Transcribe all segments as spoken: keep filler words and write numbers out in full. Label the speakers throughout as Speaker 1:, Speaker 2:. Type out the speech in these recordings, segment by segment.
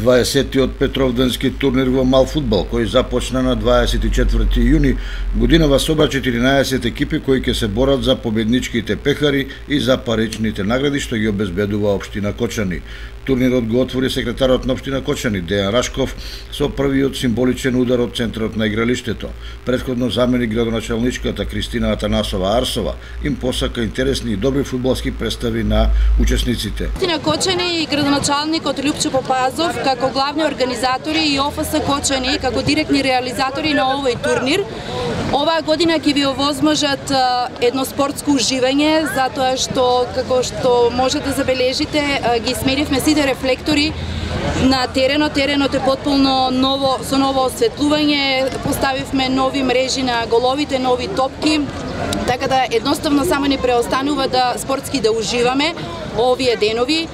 Speaker 1: дваесеттиот Петровденски турнир во мал фудбал, кој започна на дваесет и четврти јуни годинава собра четиринаесет екипи кои ќе се борат за победничките пехари и за паричните награди што ги обезбедува општина Кочани. Турнирот го отвори секретарот на општина Кочани Дејан Рашков со првиот символичен удар од центарот на игралиштето. Претходно заменик градоначалничката Кристина Атанасова Арсова им посака интересни и добри фудбалски представи на учесниците.
Speaker 2: Општина Кочани и градоначалникот Љупчо Попазов како главни организатори и ОФС Кочани како директни реализатори на овој турнир оваа година ќе ви овозможат едно спортско уживање, затоа што како што може да забележите ги смеривме сите рефлектори на теренот. Теренот е потполно ново со ново осветлување, поставивме нови мрежи на головите, нови топки, така да едноставно само ни преостанува да спортски да уживаме овие денови.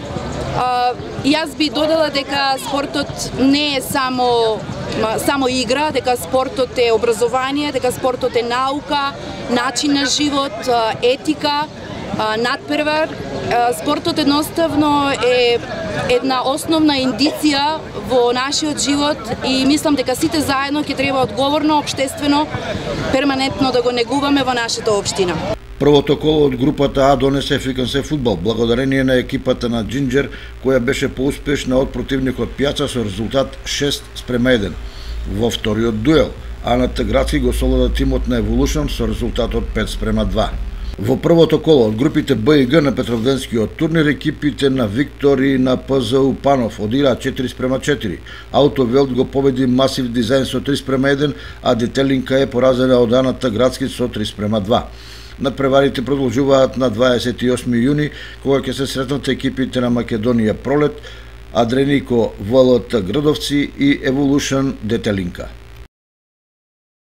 Speaker 2: И јас би додала дека спортот не е само само игра, дека спортот е образование, дека спортот е наука, начин на живот, етика, надпревар. Спортот едноставно е една основна индиција во нашиот живот и мислам дека сите заедно ќе треба одговорно, општествено, перманентно да го негуваме во нашата општина.
Speaker 1: Првото коло од групата А донесе Фикансе фудбал, благодарение на екипата на Джинџер, која беше поуспешна од противникот Пјаца со резултат шест спрема еден. Во вториот дуел, Аната Градски го солода тимот на Еволушн со резултатот пет спрема два. Во првото коло од групите Б и Г на Петровденскиот турнир, екипите на Виктор и на П З У Панов одираа четири спрема четири. Аутовелт го победи Масив Дизајн со три спрема еден, а Детелинка е поразена од Аната Градски со три спрема два. Надпреварите продолжуваат на дваесет и осми јуни, кога ќе се сретнат екипите на Македонија Пролет, Адренико В Л Т Градовци и Еволушн Детелинка.